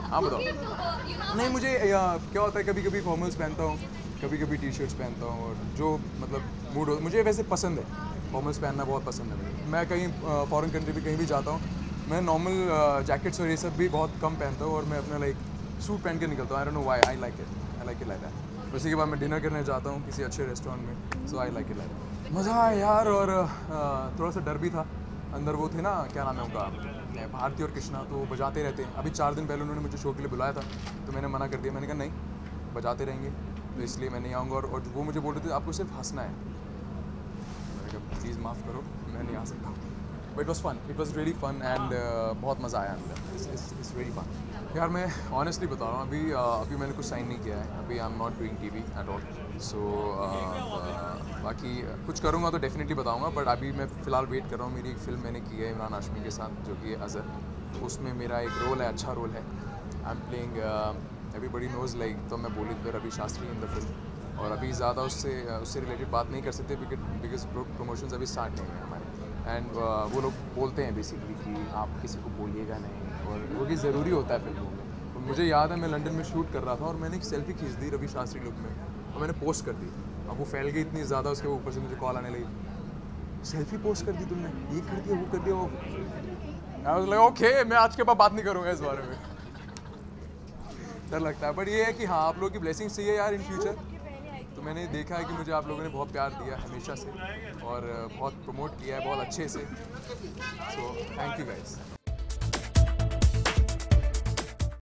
हाँ बताओ। नहीं मुझे क्या होता है कभी कभी फॉर्मल्स पहनता हूँ, कभी कभी टी शर्ट्स पहनता हूँ और जो मतलब मूड हो मुझे वैसे पसंद है, फॉर्मल्स पहनना बहुत पसंद है मुझे। मैं कहीं फॉरेन कंट्री भी कहीं भी जाता हूँ, मैं नॉर्मल जैकेट्स और ये सब भी बहुत कम पहनता हूँ और मैं अपना लाइक सूट पहन के निकलता हूँ। I don't know why, I like it like that. उसी के बाद मैं डिनर करने जाता हूँ किसी अच्छे रेस्टोरेंट में, so I like it like that. मज़ा आया यार, और थोड़ा सा डर भी था। अंदर वो थे ना, क्या नाम है उनका, भारती और कृष्णा, तो वो बजाते रहते हैं। अभी 4 दिन पहले उन्होंने मुझे शो के लिए बुलाया था, तो मैंने मना कर दिया। मैंने कहा नहीं, बजाते रहेंगे, तो इसलिए मैं नहीं आऊँगा। और वो मुझे बोल रहे थे आपको सिर्फ हंसना है। मैंने कहा प्लीज़ माफ़ करो, मैं नहीं आ सकता। But it was fun, it was really fun and बहुत मज़ा आया अंदर। It's very fun. यार मैं ऑनेस्टली बता रहा हूँ, अभी मैंने कुछ साइन नहीं किया है। अभी I am not doing TV at all. So बाकी कुछ करूँगा तो डेफिनेटली बताऊँगा, बट अभी मैं फ़िलहाल वेट कर रहा हूँ। मेरी एक फ़िल्म मैंने की है इमरान हाशमी के साथ, जो कि अज़र, तो उसमें मेरा एक रोल है, अच्छा रोल है। I am playing, everybody knows like, तो मैं बोली तो Ravi Shastri in the film. और अभी ज़्यादा उससे रिलेटेड बात नहीं कर सकते बिकॉज प्रमोशंस अभी स्टार्ट नहीं है हमारे। एंड वो लोग बोलते हैं बेसिकली कि आप किसी को बोलिएगा नहीं, और वो भी ज़रूरी होता है फिल्मों में। तो मुझे याद है मैं लंदन में शूट कर रहा था और मैंने एक सेल्फी खींच दी रवि शास्त्री लुक में, और मैंने पोस्ट कर दी। अब वो फैल गई इतनी ज़्यादा, उसके ऊपर से मुझे कॉल आने लगी, सेल्फी पोस्ट कर दी तुमने, ये कर दिया, वो कर दिया, वो। आई वाज लाइक ओके, मैं आज के बाद बात नहीं करूँगा इस बारे में। डर लगता है, बट ये है कि हाँ, आप लोगों की ब्लेसिंग्स चाहिए यार इन फ्यूचर। तो मैंने देखा है कि मुझे आप लोगों ने बहुत प्यार दिया हमेशा से, और बहुत प्रमोट किया है बहुत अच्छे से। So thank you guys.